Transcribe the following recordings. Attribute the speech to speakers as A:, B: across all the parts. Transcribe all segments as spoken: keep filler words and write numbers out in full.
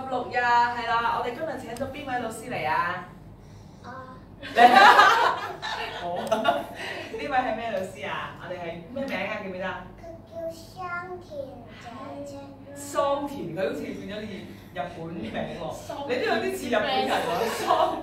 A: 六日係啦，我哋今日請咗邊位老師嚟啊？
B: 啊，
A: 好，呢位係咩老師啊？我哋係咩名啊？記唔記得？
B: 佢叫香田姐姐。
A: 桑田，佢好似變咗啲日本名喎，你都有啲似日本人喎。桑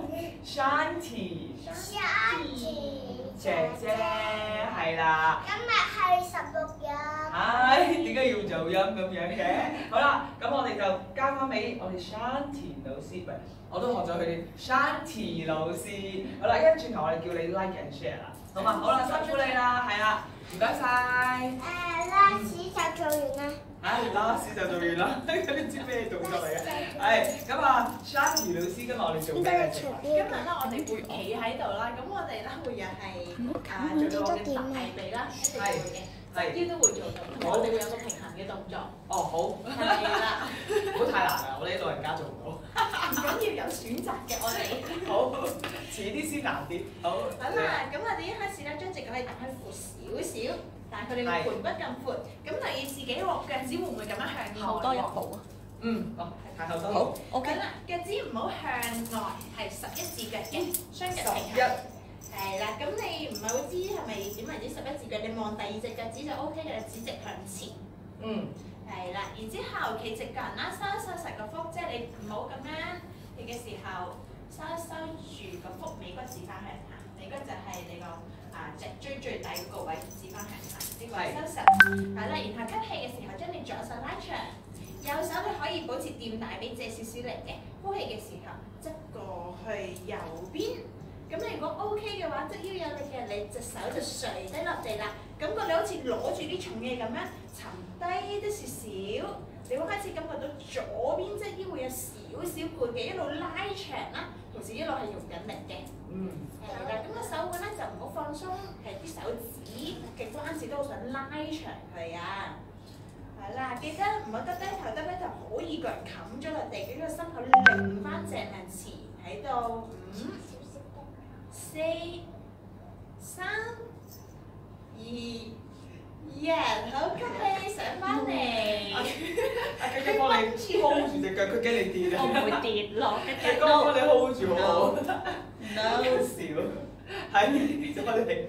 A: Shanti
B: 香田
A: 姐姐係啦。
B: 今日係十六日。
A: 唉，點解要做音咁樣嘅？好啦，咁我哋就交翻俾我哋 Shanti 老師，唔係，我都學咗佢哋 Shanti 老師。好啦，一轉頭我哋叫你 like and share 啦，好嘛？好啦，辛苦你啦，係啦，唔該晒。
B: 誒，拉屎就做完啦。
A: 唉，拉屎就做完啦，你知咩動作嚟嘅？係咁啊 ，Shanti 老師今日我哋做咩嘅？
C: 今日咧，我哋會企喺度啦，咁我哋咧會又係啊做到我嘅大髀啦，一定會嘅，側腰都會做到，同埋我哋會有個平衡嘅動作。
A: 哦，好，
C: 係啦，
A: 唔好太難啊！我哋啲老人家做唔到。
C: 唔緊要有選擇嘅我哋。
A: 好，遲啲先難啲。好。
C: 好啦，咁我哋一開始咧將隻腳可以踏開闊少少，但係佢哋個盤骨咁闊，咁留意自己喎，腳趾會唔會咁樣向外？
D: 後多一步啊！
A: 嗯，哦，太後多。好。
C: 好啦，腳趾唔好向外，係十一字腳嘅，雙腳平
A: 一。
C: 衡。係啦，咁你唔係好知係咪點為之十一字腳？你望第二隻腳趾就 O K 嘅，指直向前。
A: 嗯。
C: 係啦，然之後企直腳啦，收一收實個腹，即係你唔好咁樣企嘅時候，收一收住個腹，尾骨指翻向下，尾骨就係你個啊脊椎最底嗰個位指翻向下，呢個係收實。係啦，然後吸氣嘅時候將你左手拉長，右手你可以保持掂大髀借少少力嘅，呼氣嘅時候側過去右邊。咁你如果 O K 嘅話，側腰有力嘅，你隻手就垂低落地啦，感覺你好似攞住啲重嘢咁樣沉低啲少少，你會開始感覺到左邊側腰會有少少攰嘅，一路拉長啦，同時一路係用緊力嘅。
A: 嗯。
C: 係啦，咁個手腕咧就唔好放鬆，係啲手指嘅關節都好想拉長佢啊。係啦，記得唔好耷低頭，耷低頭好易個人冚咗落地，俾個心口擰翻正向前喺度。五、四、三、二、一，好，吸氣上翻嚟。
A: 阿雞雞幫你 hold 住隻腳，佢驚你跌啊！
D: 我唔會跌落嘅。
A: 雞哥幫你 hold 住好好。
D: No。
A: 好笑，係就我哋。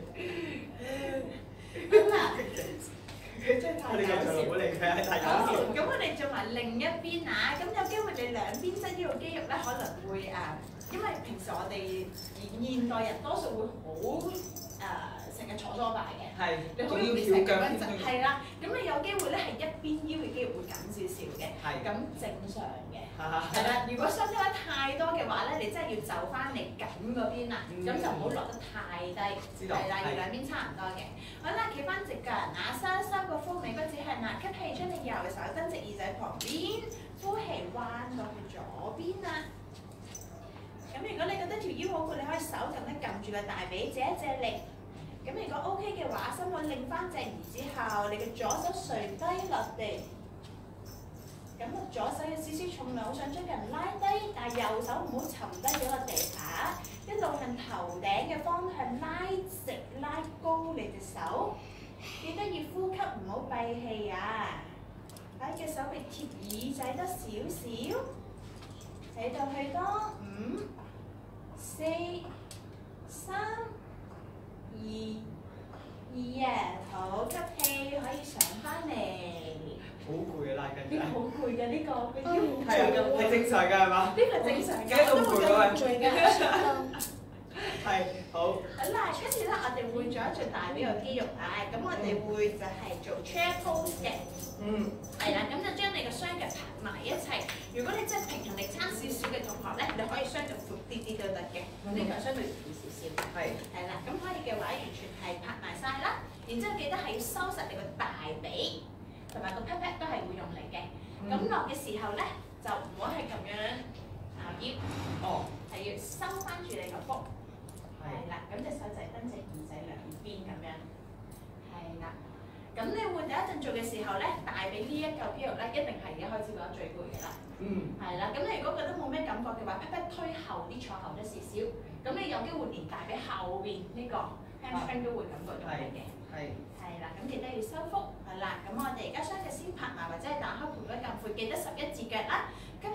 C: 好啦。
A: 佢真係太搞笑，唔好理佢，係太搞笑。
C: 咁我哋做埋另一邊啊，咁有機會你兩邊側腰嘅肌肉咧可能會啊，因為平時我哋現代人多數會好誒成日坐梳化嘅，
A: 係，
C: 你好容易成咁樣就係啦。咁你有機會咧係一邊腰嘅肌肉會緊少少嘅，
A: 係
C: 咁正常嘅。係啦，如果相差得太多嘅話咧，你真係要走翻嚟緊嗰邊啦，咁就唔好落得太低。係啦，要兩邊差唔多嘅。好啦，企翻直腳，嗱收一收個腹，尾骨指向嗱，吸氣將你右手伸直耳仔旁邊，呼氣彎過去左邊啦。咁如果你覺得條腰好攰，你可以手咁樣撳住個大髀，借一借力。咁如果 O K 嘅話，心口擰翻正，然之後你嘅左手垂低落地。咁啊，左手有少少重量，好想將人拉低，但係右手唔好沉低咗落地下，一路向頭頂嘅方向拉直拉高你隻手，記得要呼吸，唔好閉氣啊！喺隻手臂貼耳仔得少少，喺度去多五、四、三、二、一，好，吸氣可以上翻嚟。
A: 好攰啊，拉筋。
C: 呢個好攰嘅呢個，佢腰好
A: 係啊，係正常㗎係嘛？
C: 呢個正常嘅，
A: 都會咁攰
C: 嘅。
A: 係，好。
C: 好啦，跟住咧，我哋會做一做大髀個肌肉啊，咁我哋會就係做 chair pose 嘅。
A: 嗯。係
C: 啦，咁就將你個雙腳拍埋一齊。如果你真係平衡力差少少嘅同學咧，你可以雙腳闊啲啲都得嘅。呢個相對闊少少。係。係啦，咁可以嘅話，完全係拍埋晒啦。然之後記得係要收實你個大髀。同埋個 pat pat 都係會用嚟嘅，咁落嘅時候咧就唔好係咁樣咬腰，哦，係要收翻住你個腹，係啦，咁隻手就係跟隻耳仔兩邊咁樣，係啦，咁你會第一陣做嘅時候咧，大髀呢一嚿肌肉咧一定係而家開始覺得最攰嘅啦，嗯，係啦，咁你如果覺得冇咩感覺嘅話 pat pat 推後啲坐後咗少少，咁你有機會連大髀後邊呢個 hamstring 都會感覺到嘅，係。係啦，咁記得要收腹，係啦，咁我哋而家雙腳先拍埋或者係打開盤骨咁闊，記得十一字腳啦。吸氣嘅時候先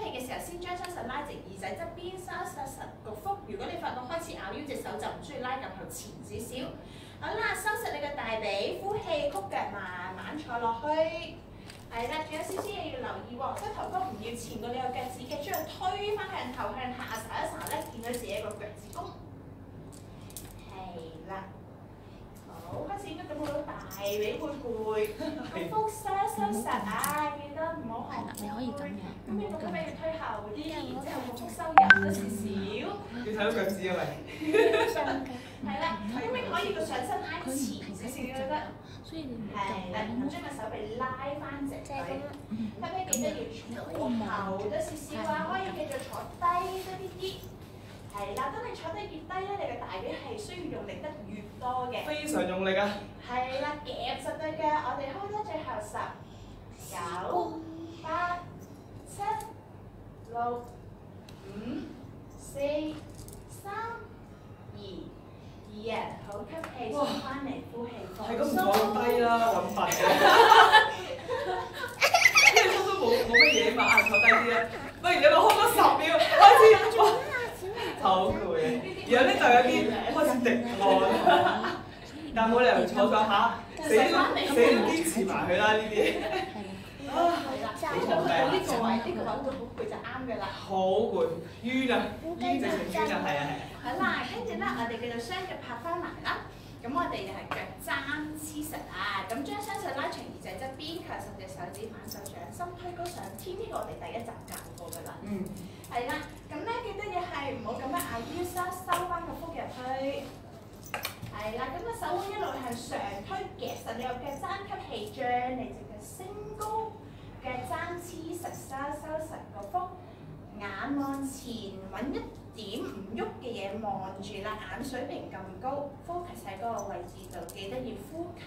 C: 先將雙手拉直耳仔側邊，收實實個腹。如果你發覺開始咬腰，隻手就唔需要拉咁後前少少。好啦，收實你個大髀，呼氣，曲腳慢慢坐落去。係啦，仲有少少嘢要留意喎，膝頭哥唔要前過你個腳趾嘅，將佢推翻向後向下睄一睄咧，見到自己個腳趾公。係啦。好，開始應該感覺到大髀會攰，個腹收收實啊，記得唔好寒背。
D: 你可以咁樣，
C: 咁你個腳要推後啲，然之後個腹收入咗少少。
A: 要睇到腳趾啊咪。
C: 係啦，咁你可以個上身挨前少少都得。
D: 所以你唔
C: 係，但唔好將個手臂拉翻直佢。睇睇記得要坐後多少少啊，可以繼續坐低多啲啲。係啦，當你坐得越低咧，你嘅大髀係需要用力得越多嘅。
A: 非常用力啊！
C: 係啦，夾實對腳，我哋開多最後十、九、八、七、六、五、四、三、二、二啊！好，吸氣，鬆翻嚟，呼氣，放鬆。
A: 係咁唔坐低啦，揾笨嘅。呢個都冇冇乜嘢嘛，坐低啲啦。不如你咪開多十秒，開始哇！好攰啊！然後呢度有啲開始滴汗，但冇理由坐坐下，死都死都堅持埋佢啦呢啲。
C: 係啦，呢個呢個位呢個位都好攰就啱嘅啦。
A: 好攰，冤啊！冤直情冤啊！係啊係啊。
C: 好啦，跟住咧，我哋繼續雙腳拍翻埋啦。咁我哋就係腳踭黐實啊，咁將雙手拉長耳仔側邊，靠十隻手指反手掌心推高上天，呢個我哋第一集教過㗎啦。嗯。係啦，咁咧記得嘢係唔好咁樣壓腰收收翻個腹入去。係啦，咁個手腕一路向上推，夾實你個腳踭，吸氣將你隻腳升高，腳踭黐實收收實個腹，眼望前揾一點唔喐嘅嘢望住啦，眼水平咁高 ，focus 喺嗰個位置度，記得要呼吸。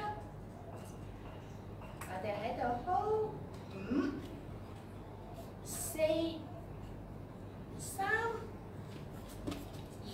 C: 我哋喺度 hold 五、四、三、二、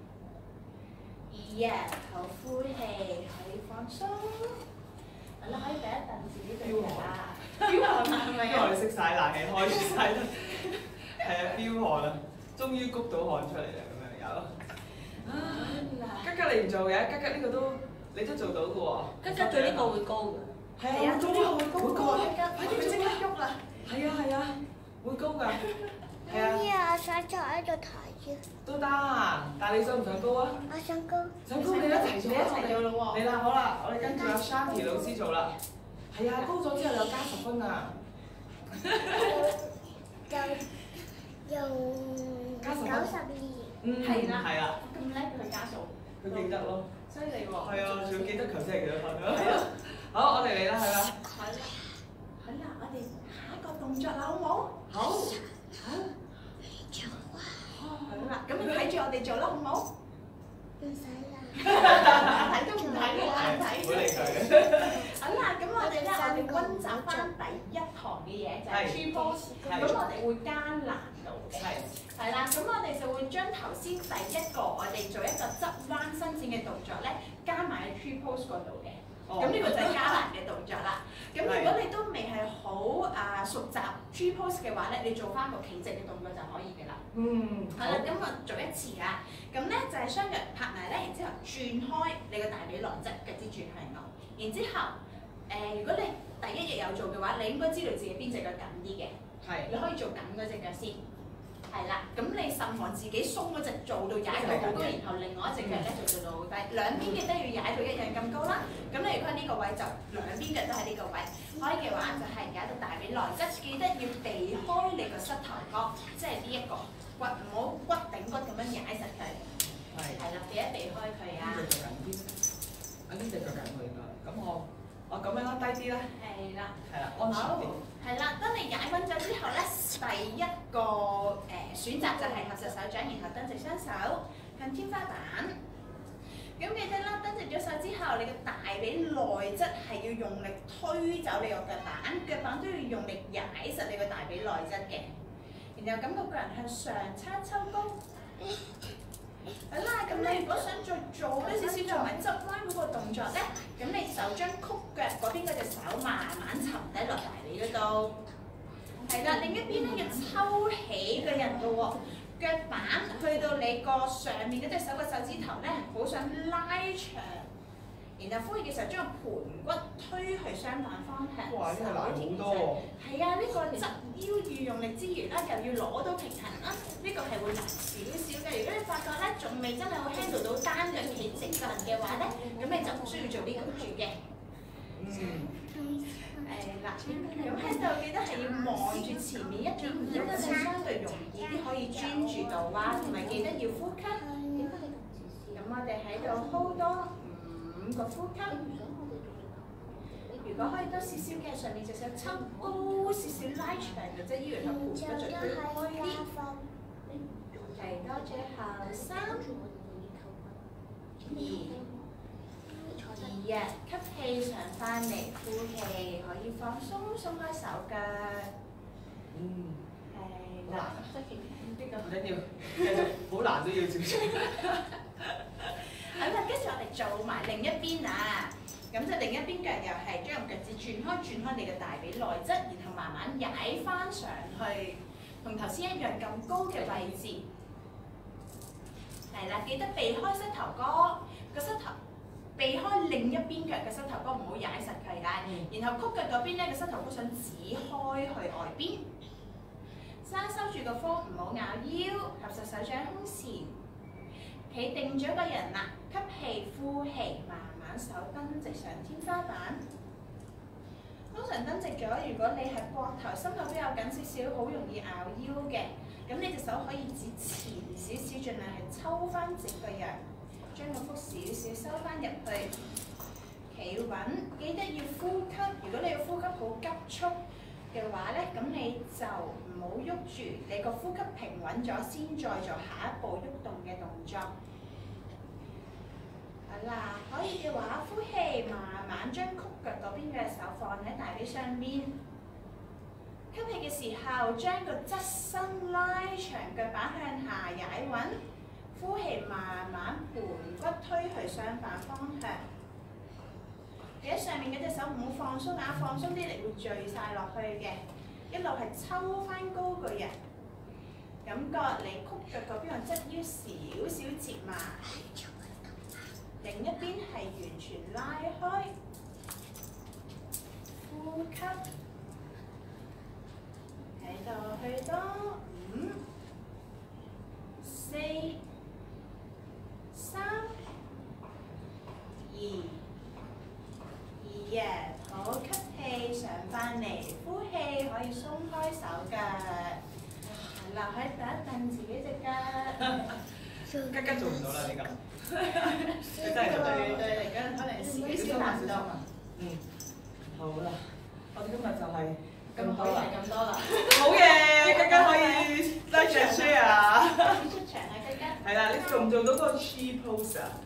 C: 二啊，好呼氣，可以放鬆。好啦，可以第一蹬自己對腳啦。飆汗係咪啊？
A: 因為我哋熄晒冷氣，開住晒啦。係啊，飆汗啦！終於谷到汗出嚟啦，咁樣有。吉吉你唔做嘅，吉吉呢個都你都做到嘅喎。
D: 吉吉對呢個會高嘅。
A: 係啊，做呢個會高嘅。
C: 快啲即刻喐啦！
A: 係啊係啊，會高㗎。係啊。
B: 媽咪啊，我想坐喺度睇住。
A: 都得，但係你想唔想高啊？
B: 我想高。
A: 想高你一齊做
C: 你一齊做咯喎。
A: 嚟啦，好啦，我哋跟住阿 Shanti 老師做啦。係啊，高咗之後有加十分啊。
B: 就用九十二。
A: 嗯，
C: 係啦，
A: 係啦。
C: 咁叻佢加數，
A: 佢記得咯。
C: 犀利喎。
A: 係啊，仲要記得頭先係幾多分啊？係啊。好，我哋嚟啦，係啦。
C: 好啦，好啦，我哋下一個動作啦，好唔好？
A: 好。
C: 好。好啦，咁你睇住我哋做啦，好唔好？
B: 唔使啦。
C: 睇都唔睇喎，眼睇。
A: 唔好理佢。
C: 好啦，咁我哋咧，我哋溫習翻第一堂嘅嘢就係 tree pose，咁我哋會加難度嘅。
A: 係。
C: 係啦，咁我哋就會將頭先第一個我哋做一個側彎伸展嘅動作咧，加埋喺 tree pose 嗰度嘅。咁呢個就係加難嘅動作啦。咁如果你都未係好啊熟習 tree pose 嘅話咧，你做翻個企直嘅動作就可以嘅啦。
A: 嗯。
C: 係啦，咁我做一次啊。咁咧就係雙腳拍埋咧，然之後轉開你個大髀內側，腳趾轉向我。然之後誒，如果你第一日有做嘅話，你應該知道自己邊隻腳緊啲嘅。係。你可以做緊嗰隻腳先。係啦，咁你慎防自己鬆嗰隻做到踩到好高，然後另外一隻腳咧就做到好低，兩邊嘅都要踩到一樣咁高啦。咁你如果喺呢個位就兩邊腳都喺呢個位，可以嘅話就係踩到大髀內側，記得要避開你個膝頭哥，即係呢一個骨，唔好骨頂骨咁樣踩實佢。係。係啦，避一避開佢啊。
A: 呢隻腳緊啲，啊呢隻腳緊佢應該，咁我我咁樣啦，低啲啦。係啦。係啦，安全啲。
C: 係啦，當你踩穩咗之後咧，第一個誒、呃、選擇就係合十手掌，然後蹬直雙手向天花板。咁記得啦，蹬直咗手之後，你嘅大髀內側係要用力推走你個腳板，腳板都要用力踩實你個大髀內側嘅。然後感覺個人向上叉抽高。好啦，咁你如果想再做呢少少做埋側彎嗰個動作咧，咁你就將曲腳嗰邊嗰隻手慢慢沉低落大髀嗰度。 係啦，另一邊咧要抽起個人嘅喎，腳板去到你個上面嗰隻手個手指頭咧，好想拉長，然後呼氣嘅時候將個盤骨推去相反方向。
A: 哇！呢個難好多喎。
C: 係啊，呢、這個側腰要用力之餘啦，又要攞到平衡啦，呢、這個係會難少少嘅。如果你發覺咧仲未真係好 handle 到單腳企直棍嘅話咧，咁你就唔需要做呢個住嘅。
A: 嗯。
C: 係啦，咁喺度記得係要望住前面一邊，咁樣就相對容易啲可以專注到啊，同埋記得要呼吸。咁我哋喺度 hold 多五個呼吸。如果可以多少少嘅，上面隻手抽高少少拉長嘅，即係腰同盤骨再推開啲。係多最後三、二。二啊，吸氣上翻嚟，呼氣可以放鬆，鬆開手腳。
A: 嗯。
C: 係啦，呢個
A: 唔緊要，繼續，好難都要照做。
C: 好啦，跟住我哋做埋另一邊啊，咁就另一邊腳又係將個腳趾轉開，轉開你嘅大髀內側，然後慢慢踩翻上去，同頭先一樣咁高嘅位置。係啦，記得避開膝頭哥，個膝頭。避開另一邊腳嘅膝頭哥，唔好踩實佢啦。然後曲腳嗰邊咧，個膝頭哥想指開去外邊。收收住個腹，唔好咬腰，合十手掌胸前。企定咗個人啦，吸氣呼氣，慢慢手蹬直上天花板。通常蹬直咗，如果你係膊頭、心口都有緊少少，好容易咬腰嘅。咁你隻手可以指前少少，盡量係抽翻直個人。將個腹少少收翻入去，企穩，記得要呼吸。如果你要呼吸好急促嘅話咧，咁你就唔好喐住，你個呼吸平穩咗先再做下一步喐動嘅動作。好啦，可以嘅話，呼氣，慢慢將曲腳嗰邊嘅手放喺大髀上邊。吸氣嘅時候，將個側身拉長，腳板向下踩穩。呼氣，慢慢盤骨推去相反方向。你喺上面嗰隻手唔好放鬆啊，放鬆啲力會聚晒落去嘅。一路係抽翻高個人，感覺你曲腳嗰邊個側腰少少折埋，另一邊係完全拉開。呼吸，喺度去多五、四。三、二、二啊，好，吸氣上翻嚟，呼氣可以鬆開手腳，係啦，可以蹬一蹬自己隻腳。
A: 吉吉做唔到啦呢個，你真係做唔到。
C: 對對，嚟緊可能少少難度。
A: 嗯，好啦，我哋今日就係
C: 咁多啦，咁多啦。
A: 好嘢，吉吉可以拉長 share。
C: 出場啊，吉吉。
A: 係啦，你做唔做到嗰個 cheese pose 啊？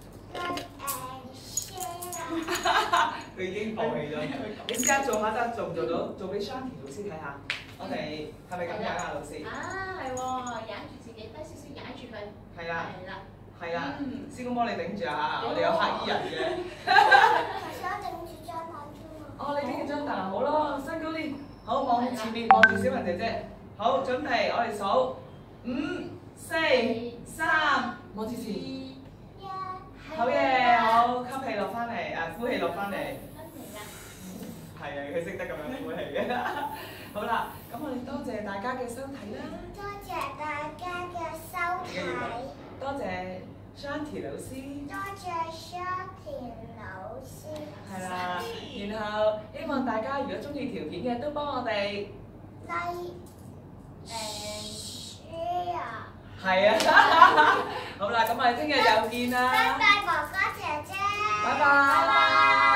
A: 佢已經放棄咗。你試下做下得，做唔做到？做俾 Shanti 老師睇下。我哋係咪咁樣啊，老師？
C: 啊，係喎，踩住自己，低少少踩住佢。
A: 係啦。
C: 係啦。
A: 係啦。師公幫你頂住啊！我哋有黑衣人嘅。
B: 我想頂住張凳啫嘛。
A: 哦，你頂住張凳好咯，伸高啲。好，望住前面，望住小文姐姐。好，準備，我哋數五、四、三，望住前。好嘢，好，吸氣落翻嚟，誒呼氣落翻嚟。係啊，佢識得咁樣呼氣嘅。好啦，咁我哋多謝大家嘅收睇啦。
B: 多謝大家嘅收睇。
A: 多謝 Shanti 老師。
B: 多謝 Shanti 老師。
A: 係啦，然後希望大家如果中意條片嘅，都幫我哋
B: like and share。
A: 係啊，好啦，咁我哋聽日又見啦。
B: 拜拜，哥哥姐姐。
A: 拜拜。